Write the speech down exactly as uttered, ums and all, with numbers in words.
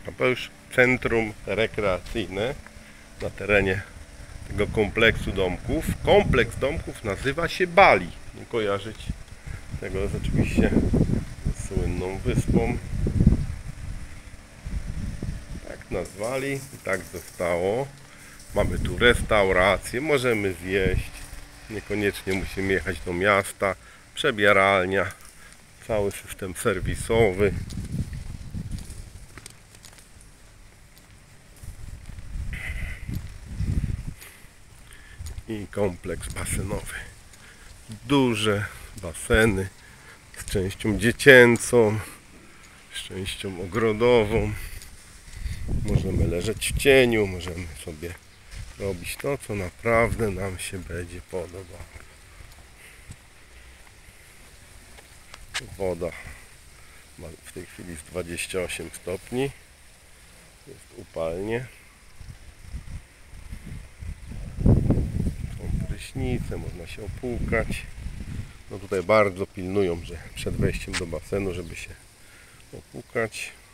A to już centrum rekreacyjne na terenie tego kompleksu domków. Kompleks domków nazywa się Bali. Nie kojarzyć tego jest oczywiście z słynną wyspą. Tak nazwali i tak zostało. Mamy tu restaurację, możemy zjeść. Niekoniecznie musimy jechać do miasta. Przebieralnia, cały system serwisowy. I kompleks basenowy. Duże baseny z częścią dziecięcą, z częścią ogrodową. Możemy leżeć w cieniu, możemy sobie robić to, co naprawdę nam się będzie podobało. Woda ma w tej chwili jest dwadzieścia osiem stopni. Jest upalnie. Są prysznice, można się opłukać. No tutaj bardzo pilnują, że przed wejściem do basenu, żeby się opłukać.